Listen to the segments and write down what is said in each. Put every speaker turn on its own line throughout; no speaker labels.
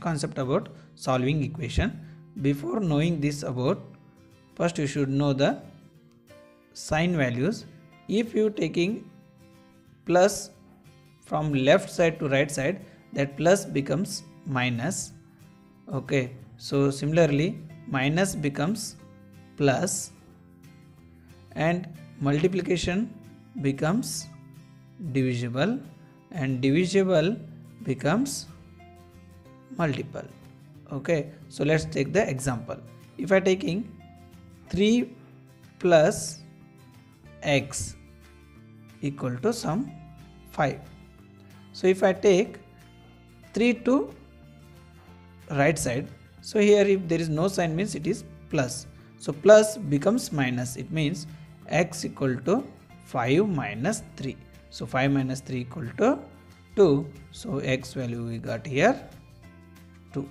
concept about solving equation. Before knowing this about, first you should know the sign values. If you taking plus from left side to right side, that plus becomes minus. Okay, so similarly minus becomes plus and multiplication becomes divisible and divisible becomes multiple. Okay, so let's take the example. If I taking 3 plus x equal to some 5. So if I take 3 to right side, so here if there is no sign means it is plus. So plus becomes minus, it means x equal to 5 minus 3. So 5 minus 3 equal to 2. So x value we got here 2.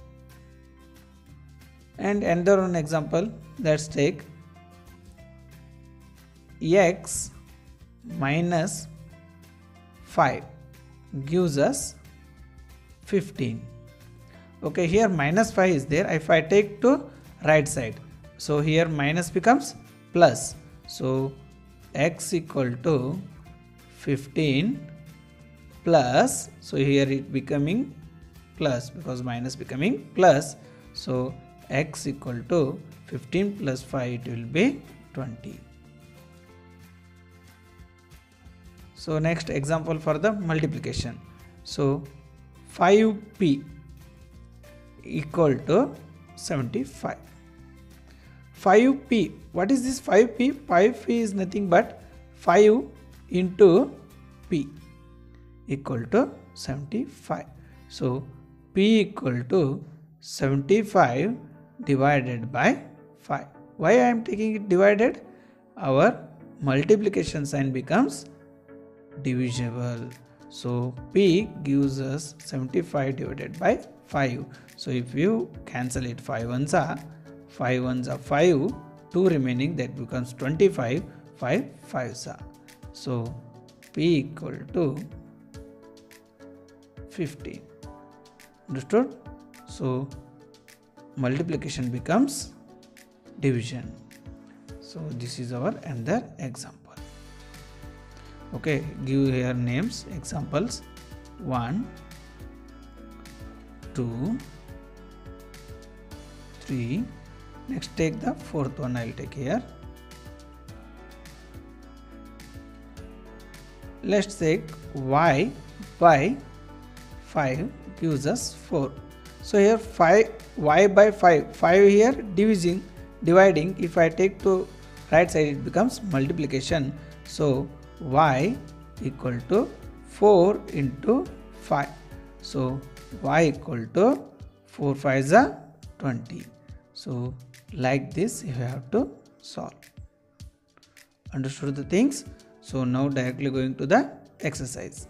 And another one example, let's take x minus 5 gives us 15. Okay, here minus 5 is there. If I take to right side, so here minus becomes plus. So x equal to 15 plus, so here it becoming plus because minus becoming plus. So x equal to 15 plus 5, it will be 20. So next example for the multiplication. So 5p equal to 75. 5p, what is this 5p? 5p is nothing but 5 into p equal to 75. So p equal to 75 divided by 5. Why I am taking it divided? Our multiplication sign becomes divisible. So p gives us 75 divided by 5. So if you cancel it, 5 ones are 5, 2 remaining, that becomes 25, 5 5s are. So p equal to 15. Understood? So multiplication becomes division. So this is our another example. Okay, give here names, examples 1, 2, 3. Next take the fourth one, I will take here. Let's take y by 5 gives us 4. So here 5 y by 5 here dividing. If I take to right side, it becomes multiplication. So y equal to 4 into 5. So y equal to 4 5s are 20. So like this you have to solve. Understood the things? So now directly going to the exercise.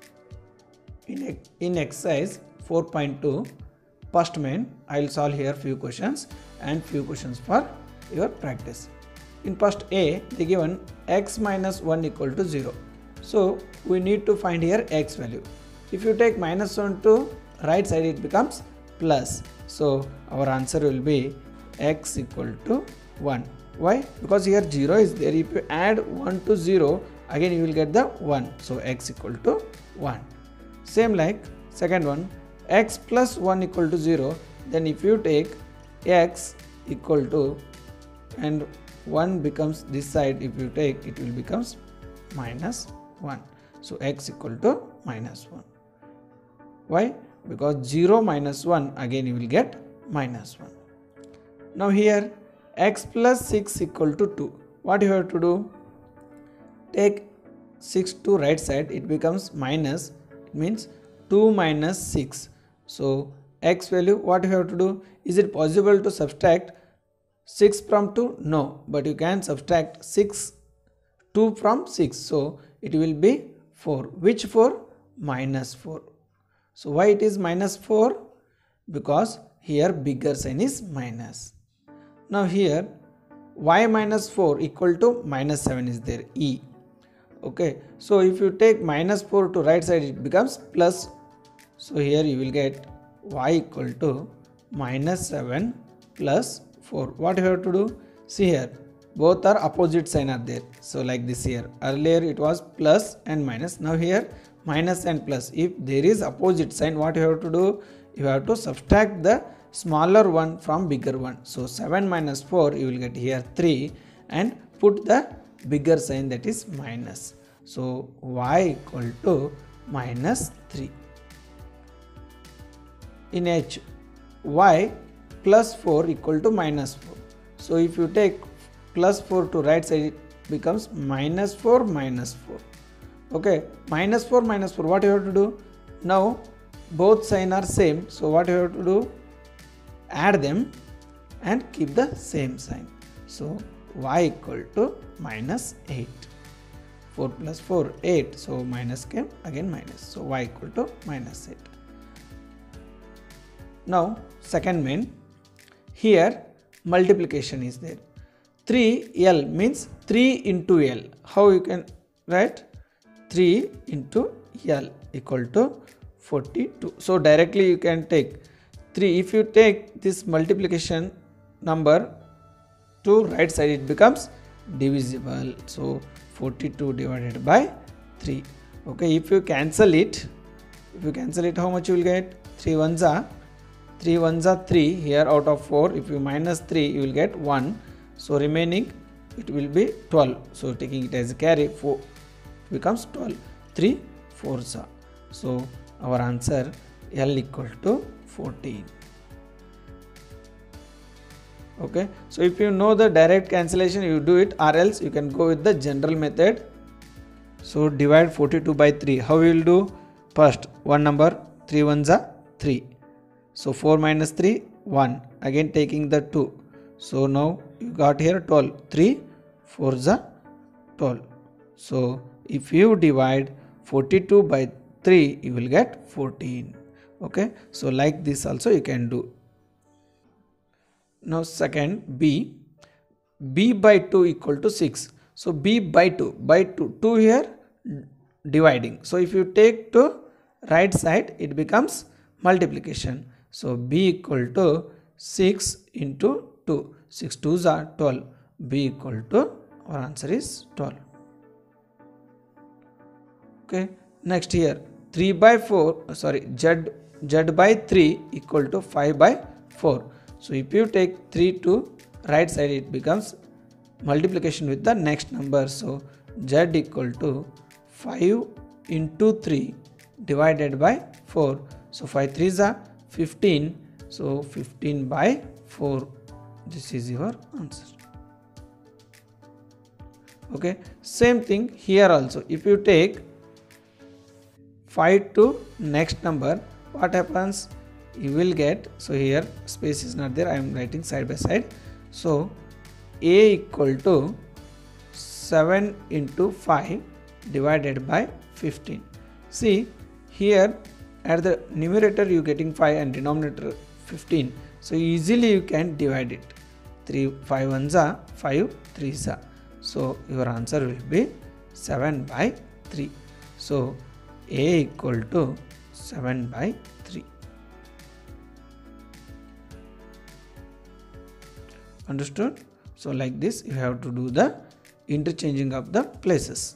In exercise 4.2, first main, I will solve here few questions and few questions for your practice. In first A, they given x minus 1 equal to 0. So we need to find here x value. If you take minus 1 to right side, it becomes plus. So our answer will be x equal to 1. Why? Because here 0 is there. If you add 1 to 0, again you will get the 1. So x equal to 1. Same like second one, x plus 1 equal to 0. Then if you take x equal to, and 1 becomes this side, if you take, it will becomes minus 1. So x equal to minus 1. Why? Because 0 minus 1, again you will get minus 1. Now here x plus 6 equal to 2. What you have to do? Take 6 to right side, it becomes minus, it means 2 minus 6. So x value, what you have to do? Is it possible to subtract 6 from 2? No, but you can subtract 2 from 6. So it will be 4. Which 4? Minus 4. So why it is minus 4? Because here bigger sign is minus. Now here y minus 4 equal to minus 7 is there, e. Okay, so if you take minus 4 to right side, it becomes plus. So here you will get y equal to minus 7 plus 4. What you have to do? See here, both are opposite sign are there. So like this here, earlier it was plus and minus, now here minus and plus. If there is opposite sign, what you have to do? You have to subtract the smaller one from bigger one. So 7 minus 4, you will get here 3 and put the bigger sign, that is minus. So y equal to minus 3. In H, y plus 4 equal to minus 4. So if you take plus 4 to right side, it becomes minus 4 minus 4. Okay, minus 4 minus 4, what you have to do? Now both sign are same, so what you have to do? Add them and keep the same sign. So y equal to minus 8. 4 plus 4, 8. So minus came, again minus. So y equal to minus 8. Now second main, here multiplication is there. 3l means 3 into l. How you can write? 3 into l equal to 42. So directly you can take 3. If you take this multiplication number to right side, it becomes divisible. So 42 divided by 3. Okay, if you cancel it, how much you will get? 3 ones are 3 here out of 4. If you minus 3, you will get 1. So remaining it will be 12. So taking it as a carry, 4 becomes 12. 3 4s are. So our answer L equal to 14. Okay, so if you know the direct cancellation, you do it, or else you can go with the general method. So divide 42 by 3. How we will do? First one number, 3 ones are 3. So 4 minus 3, 1. Again taking the 2. So now you got here 12. 3 4s are 12. So if you divide 42 by 3, you will get 14. Okay, so like this also you can do. Now second, b by 2 equal to 6. So b by 2 here dividing. So if you take to right side, it becomes multiplication. So b equal to 6 into 2. 6 2s are 12. B equal to, our answer is 12. Okay, next here, 3 by 4, z by 3 equal to 5 by 4. So if you take 3 to right side, it becomes multiplication with the next number. So z equal to 5 into 3 divided by 4. So 5 3s are 15. So 15 by 4. This is your answer. Okay, same thing here also. If you take 5 to next number, what happens? You will get, so here space is not there, I am writing side by side. So a equal to 7 into 5 divided by 15. See here at the numerator you getting 5 and denominator 15. So easily you can divide it. 3 5 ones are 5 3s are. So your answer will be 7 by 3. So a equal to 7 by 3. Understood? So like this you have to do the interchanging of the places.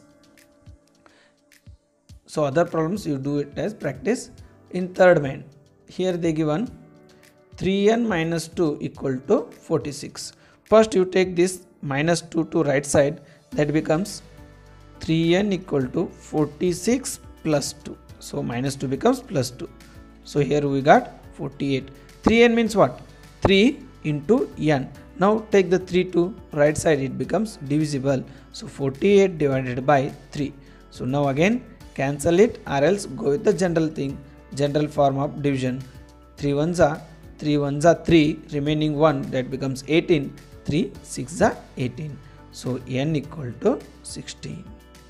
So other problems you do it as practice. In third main, here they given 3n minus 2 equal to 46. First you take this minus 2 to right side, that becomes 3n equal to 46 plus 2. So minus 2 becomes plus 2. So here we got 48. 3n means what? 3 into n. Now take the 3 to right side, it becomes divisible. So 48 divided by 3. So now again cancel it, or else go with the general thing, general form of division. 3 ones are 3, remaining 1, that becomes 18. 3 6 are 18. So n equal to 16.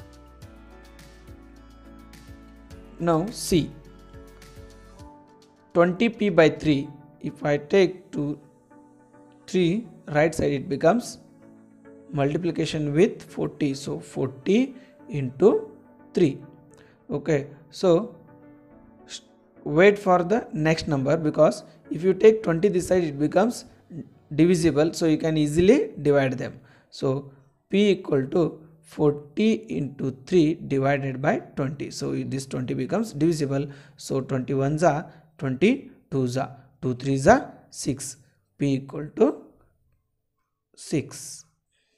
Now C, 20p by 3. If I take to 3 right side, it becomes multiplication with 40. So 40 into 3. Okay, so wait for the next number, because if you take 20 this side it becomes divisible, so you can easily divide them. So P equal to 40 into 3 divided by 20. So this 20 becomes divisible. So 21 za 22 za 2 3 za 6. P equal to 6.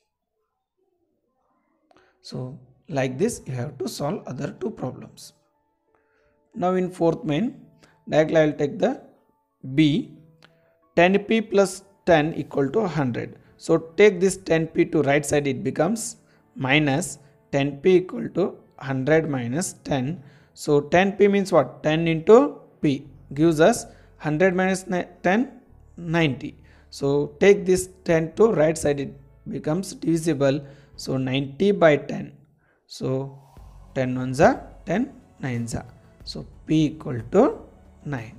So like this you have to solve other two problems. Now in fourth main, directly I will take the B. 10p plus 10 equal to 100. So take this 10p to right side, it becomes minus 10p equal to 100 minus 10. So 10p means what? 10 into p gives us 100 minus 10, 90. So take this 10 to right side, it becomes divisible. So 90 by 10. So 10 ones are 10 nines are. So P equal to 9.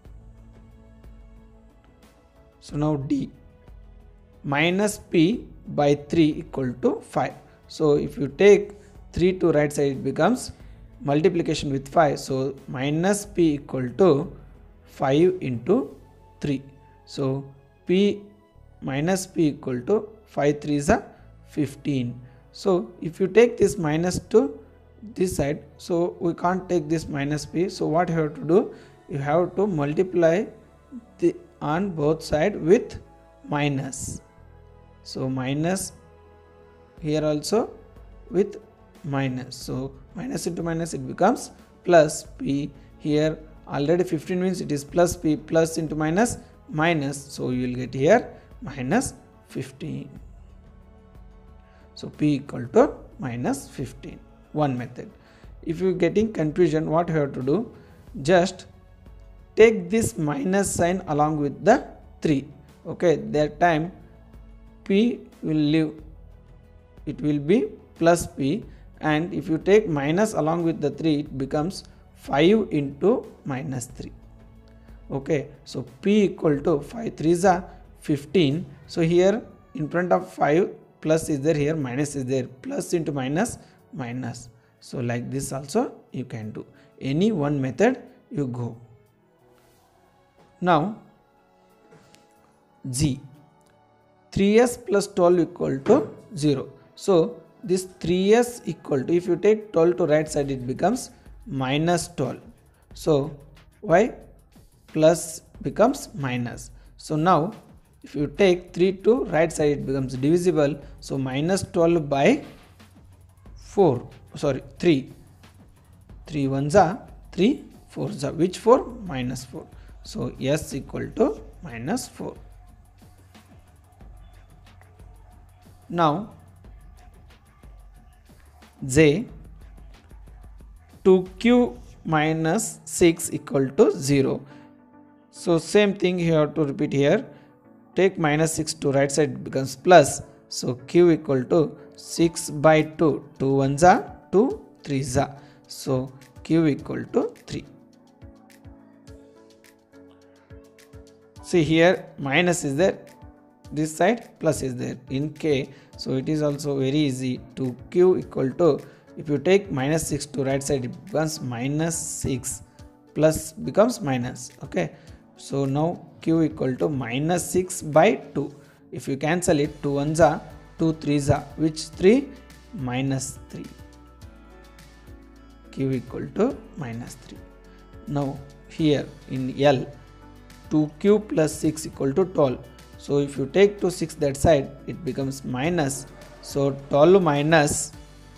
So now D. Minus P by 3 equal to 5. So if you take 3 to right side, it becomes multiplication with 5. So minus P equal to 5 into 3. So P minus P equal to 5 3 is a 15. So if you take this minus to this side, so we can't take this minus P. So what you have to do? You have to multiply on both sides with minus. So minus here also with minus. So minus into minus it becomes plus P. Here already 15 means it is plus P, plus into minus minus. So you will get here minus 15. So P equal to minus 15. One method. If you are getting confusion, what you have to do? Just take this minus sign along with the 3. Okay, that time P will leave, it will be plus P, and if you take minus along with the 3, it becomes 5 into minus 3. Okay, so P equal to 5 3s are 15. So here in front of 5 plus is there, here minus is there, plus into minus minus. So like this also you can do. Any one method you go. Now G. 3s plus 12 equal to 0. So this 3s equal to, if you take 12 to right side, it becomes minus 12. So why? Plus becomes minus. So now if you take 3 to right side, it becomes divisible. So minus 12 by 4, sorry 3. 3 ones are 3 4s are, which 4? Minus 4. So S equal to minus 4. Now J. 2q minus 6 equal to 0. So same thing you have to repeat here. Take minus 6 to right side, it becomes plus. So q equal to 6 by 2. 2 ones are 2 3s are. So q equal to 3. See here minus is there, this side plus is there in K. So it is also very easy. To Q equal to, if you take minus 6 to right side, it becomes minus 6, plus becomes minus. Okay, so now Q equal to minus 6 by 2. If you cancel it, 2 ones are 2 3s are, which 3? Minus 3. Q equal to minus 3. Now here in L, 2q plus 6 equal to 12. So if you take to 6 that side, it becomes minus. So 12 minus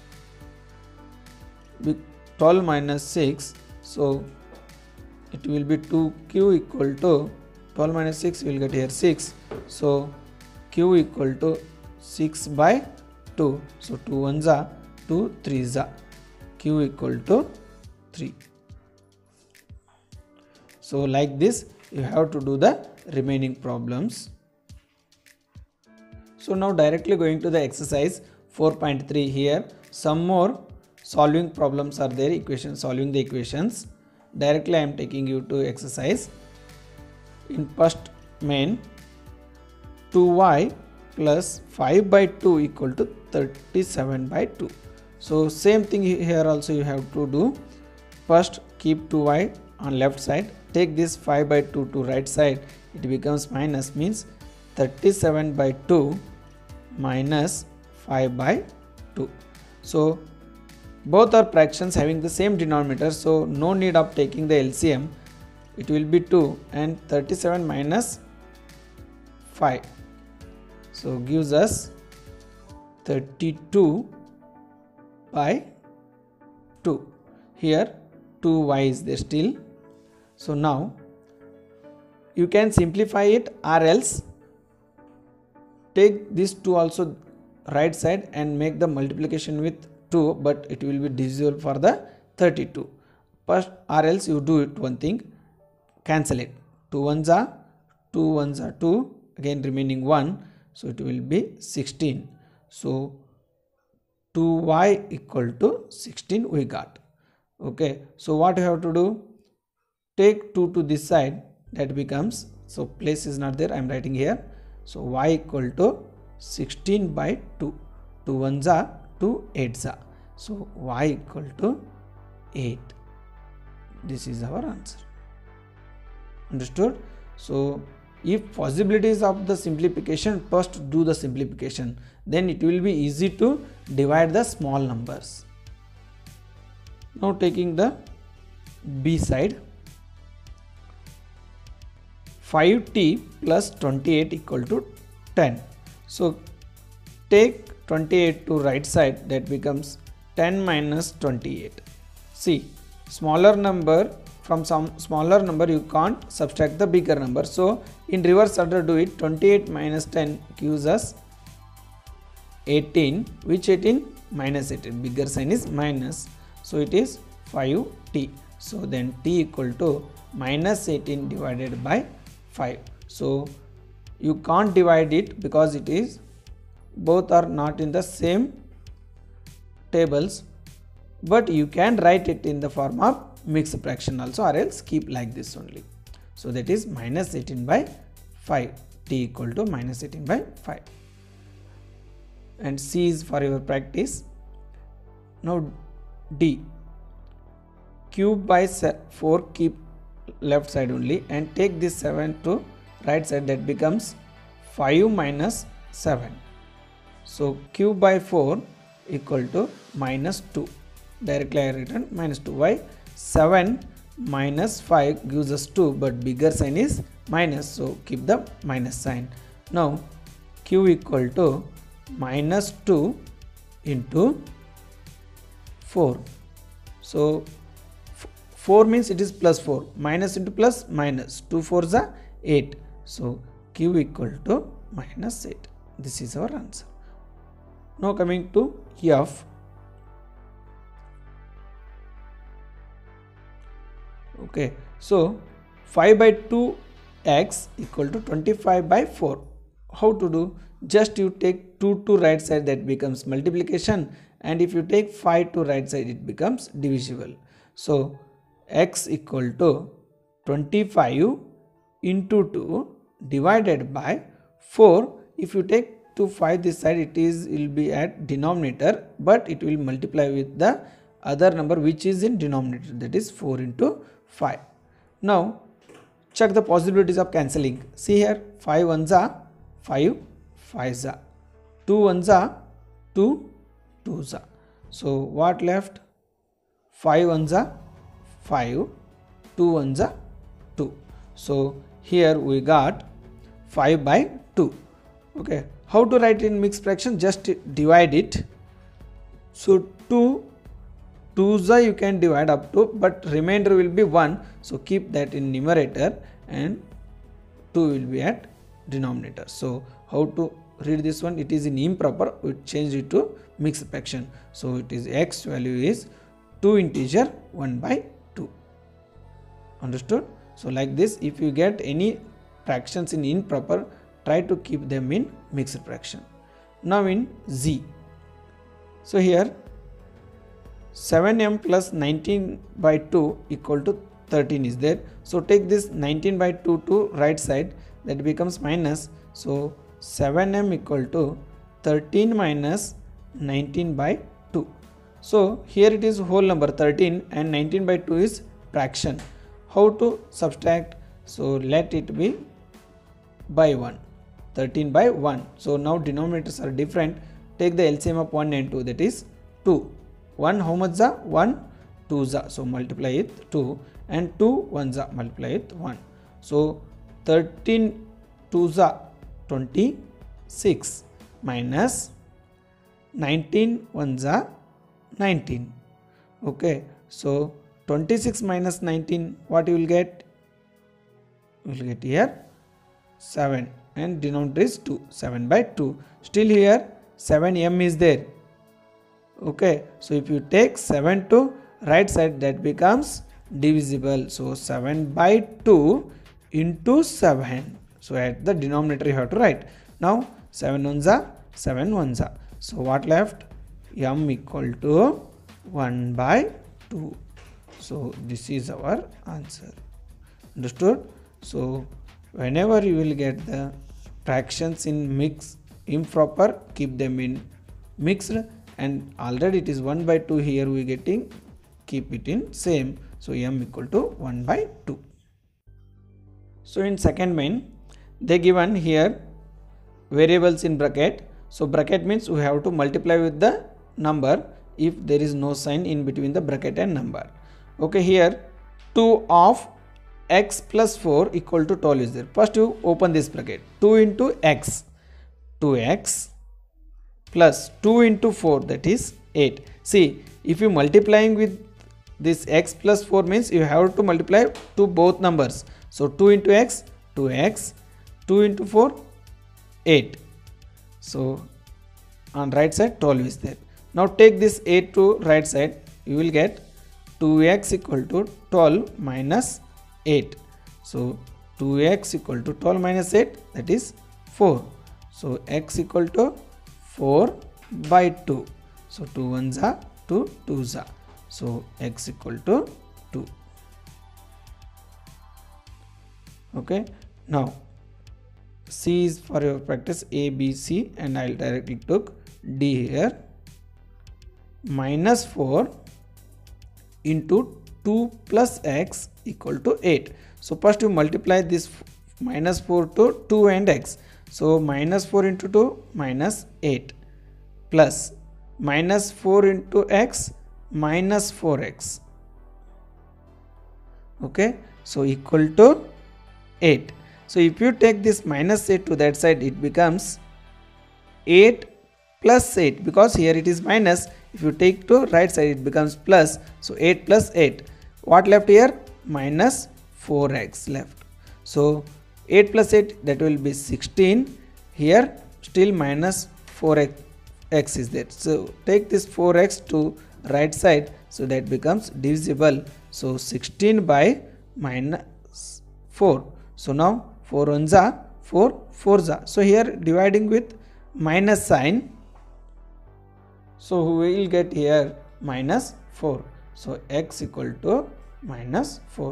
6. So it will be 2q equal to 12 minus 6, you will get here 6. So q equal to 6 by 2. So 2 ones are 2 3s are. Q equal to 3. So like this you have to do the remaining problems. So now directly going to the exercise 4.3. Here some more solving problems are there, solving the equations. Directly I am taking you to exercise. In first main, 2y plus 5 by 2 equal to 37 by 2. So same thing here also you have to do. First keep 2y on left side, take this 5 by 2 to right side, it becomes minus, means 37 by 2 minus 5 by 2. So both are fractions having the same denominator, so no need of taking the LCM. It will be 2 and 37 minus 5, so gives us 32 by 2. Here 2y is there still. So now you can simplify it, or else take this 2 also right side and make the multiplication with 2, but it will be divisible for the 32. First, or else you do it one thing, cancel it. 2 ones are 2 ones are 2, again remaining 1, so it will be 16. So 2y equal to 16 we got. Okay, so what you have to do, take 2 to this side, that becomes, so place is not there, I am writing here. So y equal to 16 by 2, 2 ones are 2 8s are, so y equal to 8. This is our answer. Understood? So if possibilities of the simplification, first do the simplification, then it will be easy to divide the small numbers. Now taking the B side, 5t plus 28 equal to 10. So take 28 to right side, that becomes 10 minus 28. See, smaller number, from some smaller number you can't subtract the bigger number. So in reverse order do it, 28 minus 10 gives us 18, which 18? Minus 18, bigger sign is minus. So it is 5t. So then t equal to minus 18 divided by 5. So you can't divide it because it is, both are not in the same tables, but you can write it in the form of mixed fraction also, or else keep like this only. So that is minus 18 by 5, t equal to minus 18 by 5. And C is for your practice. Now D, cube by 4, keep left side only, and take this 7 to right side, that becomes 5 minus 7. So cube by 4 equal to minus 2. Directly I written minus 2. Why? 7 minus 5 gives us 2, but bigger sign is minus, so keep the minus sign. Now q equal to minus 2 into 4. So 4 means it is plus 4, minus into plus minus, 2 4s are 8. So q equal to minus 8. This is our answer. Now coming to F. Okay, so 5 by 2x equal to 25 by 4. How to do? Just you take 2 to right side, that becomes multiplication, and if you take 5 to right side, it becomes divisible. So x equal to 25 into 2 divided by 4. If you take 2 5 this side, it will be at denominator, but it will multiply with the other number which is in denominator, that is 4 into 5. Now check the possibilities of cancelling. See here, 5 ones are 5 5s are, 2 ones are 2 2s are. So what left? 5 ones are 5, 2 ones are 2. So here we got 5 by 2. Okay, how to write in mixed fraction? Just divide it. So 2 2s you can divide up to, but remainder will be 1. So keep that in numerator and 2 will be at denominator. So how to read this one? It is in improper, we change it to mixed fraction. So it is x value is 2 integer 1 by 2. Understood? So like this, if you get any fractions in improper, try to keep them in mixed fraction. Now in Z. So here 7m plus 19 by 2 equal to 13 is there. So take this 19 by 2 to right side, that becomes minus. So 7m equal to 13 minus 19 by 2. So here it is whole number 13 and 19 by 2 is fraction. How to subtract? So let it be by 1, 13 by 1. So now denominators are different. Take the LCM of 1 and 2, that is 2. 1 how much za? 1 2 za. So multiply it 2, and 2 1 za, multiply it 1. So 13 2 za 26 minus 19 1 za 19. Okay, so 26 minus 19, what you will get? You will get here 7, and denominator is 2, 7 by 2. Still here 7m is there. Okay, so if you take 7 to right side, that becomes divisible. So 7 by 2 into 7. So at the denominator you have to write. Now 7 1 za, 7 1 za. So what left? M equal to 1 by 2. So this is our answer. Understood? So whenever you will get the fractions in improper, keep them in mixed, and already it is 1 by 2 here we getting, keep it in same. So m equal to 1 by 2. So in second main, they given here variables in bracket. So bracket means we have to multiply with the number if there is no sign in between the bracket and number. Okay, here 2 of x plus 4 equal to 12 is there. First you open this bracket. 2 into x, 2x plus 2 into 4, that is 8. See, if you multiplying with this x plus 4 means you have to multiply to both numbers. So 2 into x, 2x, 2 into 4, 8. So on right side 12 is there. Now take this 8 to right side, you will get 2x equal to 12 minus 8. So 2x equal to 12 minus 8, that is 4. So x equal to 4 by 2. So 2 1s are 2 2s are. So x equal to 2. Okay. Now C is for your practice, A, B, C, and I will directly took D here. Minus 4 into 2 plus x equal to 8. So first you multiply this minus 4 to 2 and x. So minus 4 into 2 minus 8 plus minus 4 into x minus 4x. Okay, so equal to 8. So if you take this minus 8 to that side, it becomes 8 plus 8, because here it is minus. If you take to right side, it becomes plus. So 8 plus 8. What left here? Minus 4x left. So 8 plus 8, that will be 16. Here still minus 4x is there. So take this 4x to right side, so that becomes divisible. So 16 by minus 4. So now 4 1s are 4 4s are. So here dividing with minus sign. So we will get here minus 4. So x equal to minus 4.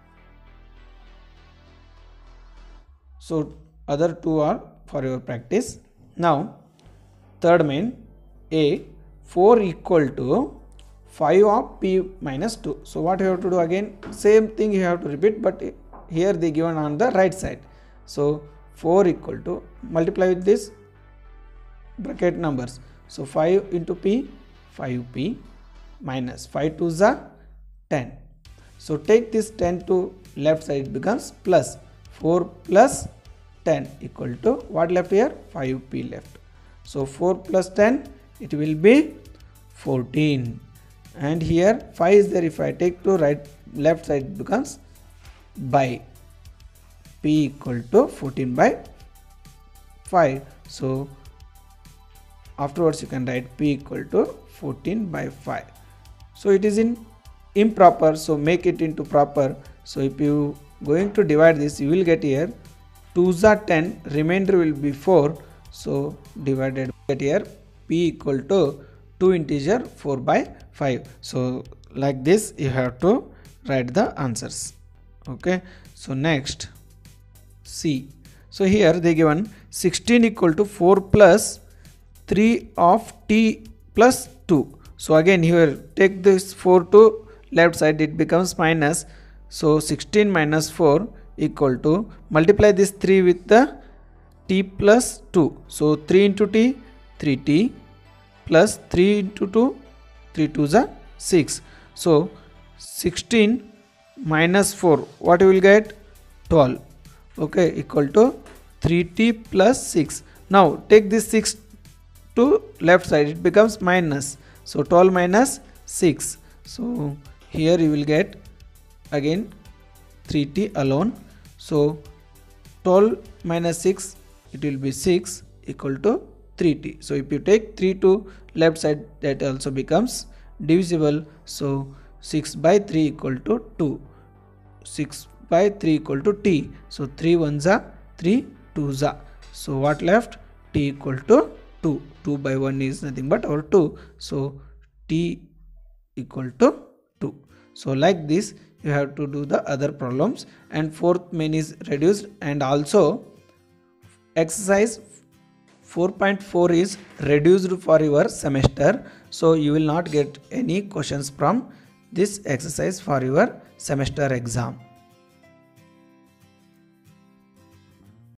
So other two are for your practice. Now third main, A, 4 equal to 5 of p minus 2. So what you have to do again? Same thing you have to repeat, but here they given on the right side. So 4 equal to, multiply with this bracket numbers. So 5 into p, 5p minus 5 2s are 10. So take this 10 to left side, it becomes plus 4 plus 10 equal to what left here? 5p left. So 4 plus 10, it will be 14. And here 5 is there. If I take to left side, it becomes by p equal to 14 by 5. So afterwards you can write p equal to 14 by 5. So it is in improper, so make it into proper. So if you going to divide this, you will get here 2s are 10, remainder will be 4. So divided, get here p equal to 2 integer 4 by 5. So like this you have to write the answers. Okay. So next C. So here they given 16 equal to 4 plus 3 of t plus 2. So again here take this 4 to left side, it becomes minus So 16 minus 4 equal to, multiply this 3 with the t plus 2. So 3 into t, 3t, plus 3 into 2, 3 2 is 6. So 16 minus 4, what you will get? 12. Okay, equal to 3t plus 6. Now take this 6 to left side, it becomes minus. So 12 minus 6. So here you will get again 3t alone. So 12 minus 6, it will be 6 equal to 3t. So if you take 3 to left side, that also becomes divisible. So 6 by 3 equal to 2. 6 by 3 equal to t. So 3 1s are 3 2s are. So what left? T equal to 2. 2 by 1 is nothing but our 2. So t equal to 2. So like this you have to do the other problems, and fourth main is reduced, and also exercise 4.4 is reduced for your semester. So you will not get any questions from this exercise for your semester exam.